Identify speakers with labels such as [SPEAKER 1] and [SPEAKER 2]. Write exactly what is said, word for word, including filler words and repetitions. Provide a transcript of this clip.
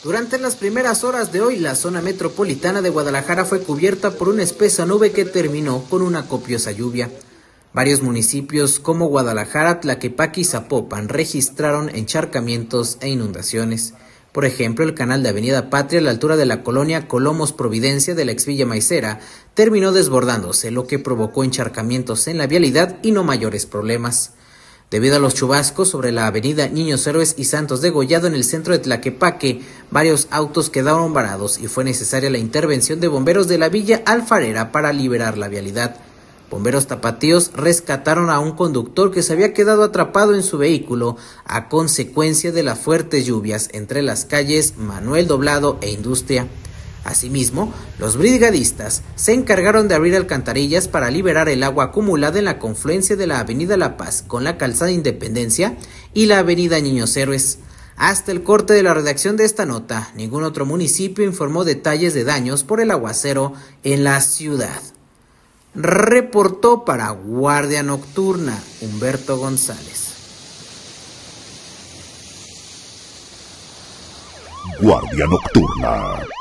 [SPEAKER 1] Durante las primeras horas de hoy, la zona metropolitana de Guadalajara fue cubierta por una espesa nube que terminó con una copiosa lluvia. Varios municipios como Guadalajara, Tlaquepaque y Zapopan registraron encharcamientos e inundaciones. Por ejemplo, el canal de Avenida Patria a la altura de la colonia Colomos Providencia de la exvilla Maicera terminó desbordándose, lo que provocó encharcamientos en la vialidad y no mayores problemas. Debido a los chubascos sobre la avenida Niños Héroes y Santos Degollado en el centro de Tlaquepaque, varios autos quedaron varados y fue necesaria la intervención de bomberos de la Villa Alfarera para liberar la vialidad. Bomberos tapatíos rescataron a un conductor que se había quedado atrapado en su vehículo a consecuencia de las fuertes lluvias entre las calles Manuel Doblado e Industria. Asimismo, los brigadistas se encargaron de abrir alcantarillas para liberar el agua acumulada en la confluencia de la avenida La Paz con la calzada Independencia y la avenida Niños Héroes. Hasta el corte de la redacción de esta nota, ningún otro municipio informó detalles de daños por el aguacero en la ciudad. Reportó para Guardia Nocturna Humberto González.
[SPEAKER 2] Guardia Nocturna.